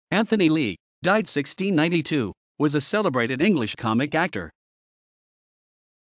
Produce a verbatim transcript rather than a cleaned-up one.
Anthony Leigh, died sixteen ninety-two, was a celebrated English comic actor.